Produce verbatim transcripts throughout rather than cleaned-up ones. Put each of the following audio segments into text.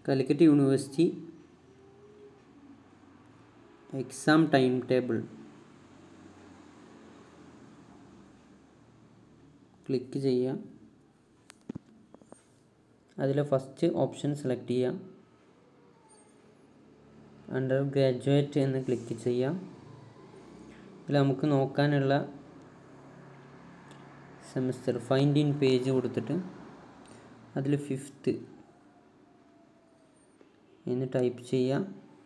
Calicut university exam time table click ചെയ്യുക. അതിൽ first option select ചെയ്യുക. അണ്ടർ ഗ്രാജുവേറ്റ് എന്ന് ക്ലിക്ക് ചെയ്യുക. ഇതിൽ നമുക്ക് നോക്കാനുള്ള സെമിസ്റ്റർ ഫൈൻഡ് ഇൻ പേജ് കൊടുത്തിട്ട് അതിൽ ഫിഫ്ത്ത് എന്ന് ടൈപ്പ് ചെയ്യുക.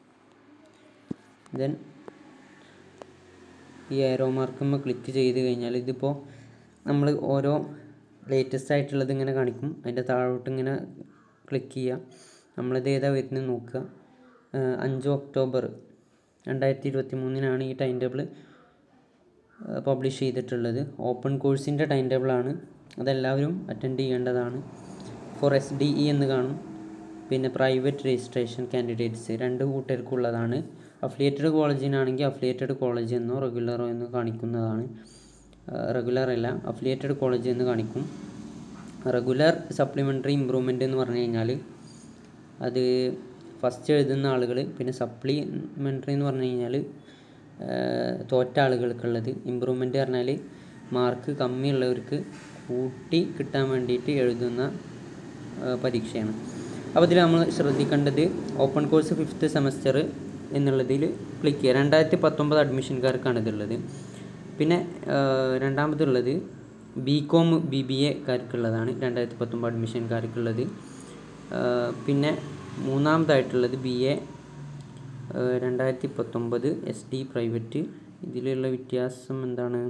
ദെൻ ഈ ആരോ മാർക്കുമ്പോൾ ക്ലിക്ക് ചെയ്ത് കഴിഞ്ഞാൽ ഇതിപ്പോൾ നമ്മൾ ഓരോ ലേറ്റസ്റ്റ് ആയിട്ടുള്ളത് ഇങ്ങനെ കാണിക്കും. അതിൻ്റെ താഴോട്ട് ഇങ്ങനെ ക്ലിക്ക് ചെയ്യുക. നമ്മളിത് ഏതാ വരുന്നത് നോക്കുക. അഞ്ച് ഒക്ടോബർ രണ്ടായിരത്തി ഇരുപത്തി മൂന്നിനാണ് ഈ ടൈം ടേബിൾ പബ്ലിഷ് ചെയ്തിട്ടുള്ളത്. ഓപ്പൺ കോഴ്സിൻ്റെ ടൈം ടേബിളാണ്. അതെല്ലാവരും അറ്റൻഡ് ചെയ്യേണ്ടതാണ്. ഫോർ എസ് ഡി ഇ എന്ന് കാണും. പിന്നെ പ്രൈവറ്റ് രജിസ്ട്രേഷൻ കാൻഡിഡേറ്റ്സ് രണ്ട് കൂട്ടർക്കുള്ളതാണ്. അഫിലിയേറ്റഡ് കോളേജിനാണെങ്കിൽ അഫിലിയേറ്റഡ് കോളേജ് എന്നോ റെഗുലറോ എന്ന് കാണിക്കുന്നതാണ്. റെഗുലർ അല്ല, അഫിലിയേറ്റഡ് കോളേജ് എന്ന് കാണിക്കും. റെഗുലർ സപ്ലിമെൻ്ററി ഇമ്പ്രൂവ്മെൻ്റ് എന്ന് പറഞ്ഞു കഴിഞ്ഞാൽ അത് ഫസ്റ്റ് എഴുതുന്ന ആളുകൾ, പിന്നെ സപ്ലിമെൻ്ററി എന്ന് പറഞ്ഞു കഴിഞ്ഞാൽ തോറ്റ ആളുകൾക്കുള്ളത്. ഇമ്പ്രൂവ്മെൻ്റ് പറഞ്ഞാൽ മാർക്ക് കമ്മിയുള്ളവർക്ക് കൂട്ടി കിട്ടാൻ വേണ്ടിയിട്ട് എഴുതുന്ന പരീക്ഷയാണ്. അപ്പോൾ ഇതിൽ നമ്മൾ ശ്രദ്ധിക്കേണ്ടത് ഓപ്പൺ കോഴ്സ് ഫിഫ്ത്ത് സെമസ്റ്റർ എന്നുള്ളതിൽ ക്ലിക്ക് ചെയ്യുക. രണ്ടായിരത്തി പത്തൊമ്പത് അഡ്മിഷൻകാർക്കാണ് ഇതുള്ളത്. പിന്നെ രണ്ടാമതുള്ളത് ബി കോം ബി ബി എക്കാർക്കുള്ളതാണ് രണ്ടായിരത്തി പത്തൊമ്പത് അഡ്മിഷൻകാർക്കുള്ളത്. പിന്നെ മൂന്നാമതായിട്ടുള്ളത് ബി എ രണ്ടായിരത്തി പത്തൊമ്പത് എസ് ഡി പ്രൈവറ്റ്. ഇതിലുള്ള വ്യത്യാസം എന്താണ്?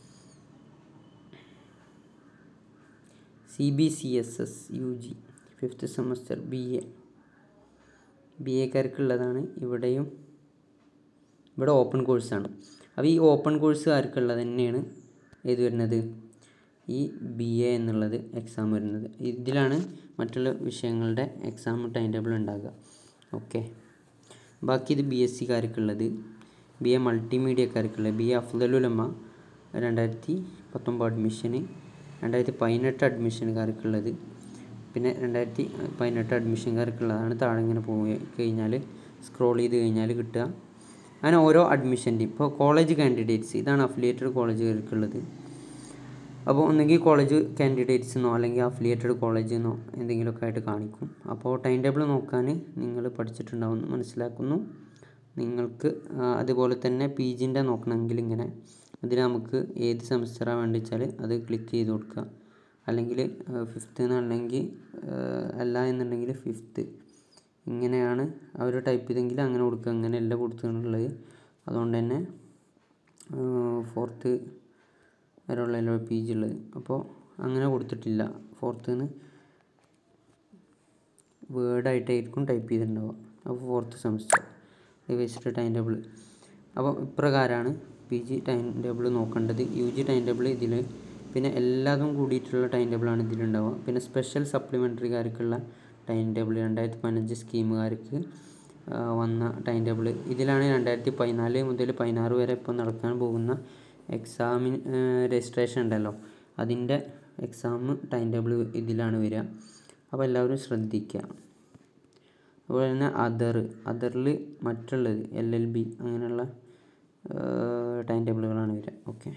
C B C S S U G fifth semester B A B എക്കാർക്കുള്ളതാണ്. ഇവിടെയും ഇവിടെ ഓപ്പൺ കോഴ്സാണ്. അപ്പോൾ ഈ ഓപ്പൺ കോഴ്സുകാർക്കുള്ളത് തന്നെയാണ് ഏത് വരുന്നത്, ഈ ബി എ എന്നുള്ളത് എക്സാം വരുന്നത്. ഇതിലാണ് മറ്റുള്ള വിഷയങ്ങളുടെ എക്സാം ടൈം ടേബിൾ ഉണ്ടാകുക. ഓക്കെ, ബാക്കി ഇത് ബി എസ് സിക്കാർക്കുള്ളത്, ബി എ മൾട്ടിമീഡിയക്കാർക്കുള്ളത്, ബി എ അഫ്ദലുലമ രണ്ടായിരത്തി പത്തൊമ്പത് അഡ്മിഷന്, രണ്ടായിരത്തി പതിനെട്ട് അഡ്മിഷനുകാർക്കുള്ളത്, പിന്നെ രണ്ടായിരത്തി പതിനെട്ട് അഡ്മിഷൻകാർക്കുള്ളതാണ്. താഴെ ഇങ്ങനെ പോയി കഴിഞ്ഞാൽ സ്ക്രോൾ ചെയ്ത് കഴിഞ്ഞാൽ കിട്ടുക. അങ്ങനെ ഓരോ അഡ്മിഷൻ്റെയും ഇപ്പോൾ കോളേജ് കാൻഡിഡേറ്റ്സ് ഇതാണ് അഫിലിയേറ്റഡ് കോളേജുകാർക്കുള്ളത്. അപ്പോൾ ഒന്നെങ്കിൽ കോളേജ് കാൻഡിഡേറ്റ്സ് എന്നോ അല്ലെങ്കിൽ അഫിലിയേറ്റഡ് കോളേജ് എന്നോ എന്തെങ്കിലുമൊക്കെ ആയിട്ട് കാണിക്കും. അപ്പോൾ ടൈം ടേബിൾ നോക്കാൻ നിങ്ങൾ പഠിച്ചിട്ടുണ്ടാവുമെന്ന് മനസ്സിലാക്കുന്നു. നിങ്ങൾക്ക് അതുപോലെ തന്നെ പി ജിൻ്റെ നോക്കണമെങ്കിൽ ഇങ്ങനെ ഇതിൽ നമുക്ക് ഏത് സെമിസ്റ്ററാണ് വേണ്ടി വെച്ചാൽ അത് ക്ലിക്ക് ചെയ്ത് കൊടുക്കുക. അല്ലെങ്കിൽ ഫിഫ്ത്ത് എന്നല്ലെങ്കിൽ അല്ല എന്നുണ്ടെങ്കിൽ ഫിഫ്ത്ത് ഇങ്ങനെയാണ് അവർ ടൈപ്പ് ചെയ്തെങ്കിൽ അങ്ങനെ കൊടുക്കുക. അങ്ങനെയല്ല കൊടുത്തിട്ടുള്ളത്. അതുകൊണ്ട് തന്നെ ഫോർത്ത് വരെയുള്ള പി ജി ഉള്ളത്. അപ്പോൾ അങ്ങനെ കൊടുത്തിട്ടില്ല. ഫോർത്ത് നിന്ന് വേർഡായിട്ടായിരിക്കും ടൈപ്പ് ചെയ്തിട്ടുണ്ടാവുക. അപ്പോൾ ഫോർത്ത് സെമിസ്റ്റർ വെച്ചിട്ട് ടൈം ടേബിൾ. അപ്പോൾ ഇപ്രകാരമാണ് പി ജി ടൈം ടേബിൾ നോക്കേണ്ടത്. യു ജി ടൈം ടേബിൾ ഇതിൽ, പിന്നെ എല്ലാതും കൂടിയിട്ടുള്ള ടൈം ടേബിളാണ് ഇതിലുണ്ടാവുക. പിന്നെ സ്പെഷ്യൽ സപ്ലിമെൻ്ററിക്കാർക്കുള്ള ടൈം ടേബിൾ രണ്ടായിരത്തി പതിനഞ്ച് സ്കീമുകാർക്ക് വന്ന ടൈം ടേബിൾ ഇതിലാണ്. രണ്ടായിരത്തി പതിനാല് മുതൽ പതിനാറ് വരെ ഇപ്പോൾ നടക്കാൻ പോകുന്ന എക്സാമിന് രജിസ്ട്രേഷൻ ഉണ്ടല്ലോ, അതിൻ്റെ എക്സാം ടൈം ടേബിൾ ഇതിലാണ് വരിക. അപ്പോൾ എല്ലാവരും ശ്രദ്ധിക്കുക. അതുപോലെ തന്നെ അതർ അതറിൽ മറ്റുള്ളത് എൽ എൽ ബി അങ്ങനെയുള്ള ടൈം ടേബിളുകളാണ് വരിക. ഓക്കെ,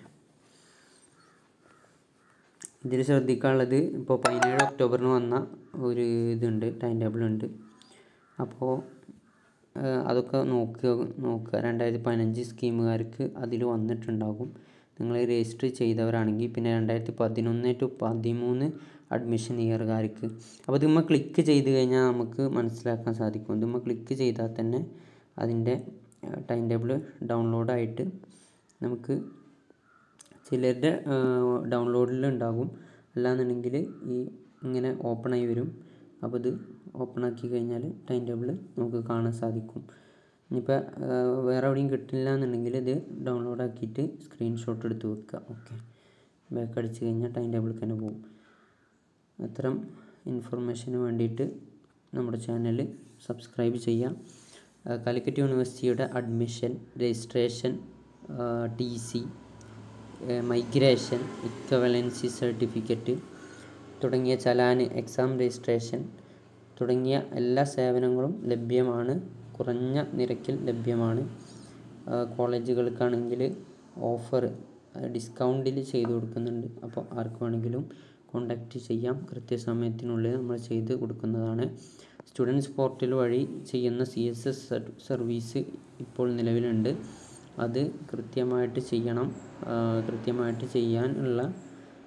ഇതിൽ ശ്രദ്ധിക്കാനുള്ളത് ഇപ്പോൾ പതിനേഴ് ഒക്ടോബറിന് വന്ന ഒരു ഇതുണ്ട്, ടൈം ടേബിളുണ്ട്. അപ്പോൾ അതൊക്കെ നോക്കുക നോക്കുക രണ്ടായിരത്തി പതിനഞ്ച് സ്കീമുകാർക്ക് അതിൽ വന്നിട്ടുണ്ടാകും. നിങ്ങൾ രജിസ്റ്റർ ചെയ്തവരാണെങ്കിൽ. പിന്നെ രണ്ടായിരത്തി പതിനൊന്ന് ടു പതിമൂന്ന് അഡ്മിഷൻ ഇയർകാർക്ക്. അപ്പോൾ ഇതുമ്മ ക്ലിക്ക് ചെയ്ത് കഴിഞ്ഞാൽ നമുക്ക് മനസ്സിലാക്കാൻ സാധിക്കും. ഇതുമ്മ ക്ലിക്ക് ചെയ്താൽ തന്നെ അതിൻ്റെ ടൈം ടേബിൾ ഡൗൺലോഡായിട്ട് നമുക്ക് ചിലരുടെ ഡൗൺലോഡിൽ ഉണ്ടാകും. അല്ലാന്നുണ്ടെങ്കിൽ ഈ ഇങ്ങനെ ഓപ്പണായി വരും. അപ്പോൾ ഇത് ഓപ്പണാക്കി കഴിഞ്ഞാൽ ടൈം ടേബിൾ നമുക്ക് കാണാൻ സാധിക്കും. ഇനിയിപ്പോൾ വേറെ എവിടെയും കിട്ടില്ല എന്നുണ്ടെങ്കിൽ ഇത് ഡൗൺലോഡാക്കിയിട്ട് സ്ക്രീൻഷോട്ട് എടുത്ത് വെക്കുക. ഓക്കെ, ബാക്ക് അടിച്ച് കഴിഞ്ഞാൽ ടൈം ടേബിളിൽ തന്നെ പോകും. അത്തരം ഇൻഫർമേഷന് വേണ്ടിയിട്ട് നമ്മുടെ ചാനൽ സബ്സ്ക്രൈബ് ചെയ്യാം. കാലിക്കറ്റ് യൂണിവേഴ്സിറ്റിയുടെ admission, registration, T C, migration, equivalency certificate തുടങ്ങിയ ചലാൻ, എക്സാം രജിസ്ട്രേഷൻ തുടങ്ങിയ എല്ലാ സേവനങ്ങളും ലഭ്യമാണ്, കുറഞ്ഞ നിരക്കിൽ ലഭ്യമാണ്. കോളേജുകൾക്കാണെങ്കിൽ ഓഫർ ഡിസ്കൗണ്ടിൽ ചെയ്തു കൊടുക്കുന്നുണ്ട്. അപ്പോൾ ആർക്ക് വേണമെങ്കിലും കോൺടാക്റ്റ് ചെയ്യാം, കൃത്യസമയത്തിനുള്ളിൽ നമ്മൾ ചെയ്ത് കൊടുക്കുന്നതാണ്. സ്റ്റുഡൻസ് പോർട്ടൽ വഴി ചെയ്യുന്ന സി എസ് എസ് സർവീസ് ഇപ്പോൾ നിലവിലുണ്ട്. അത് കൃത്യമായിട്ട് ചെയ്യണം. കൃത്യമായിട്ട് ചെയ്യാനുള്ള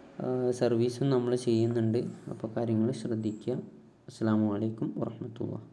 സർവീസും നമ്മൾ ചെയ്യുന്നുണ്ട്. അപ്പോൾ കാര്യങ്ങൾ ശ്രദ്ധിക്കുക. അസ്സലാമു അലൈക്കും വറഹ്മത്തുള്ളാഹി.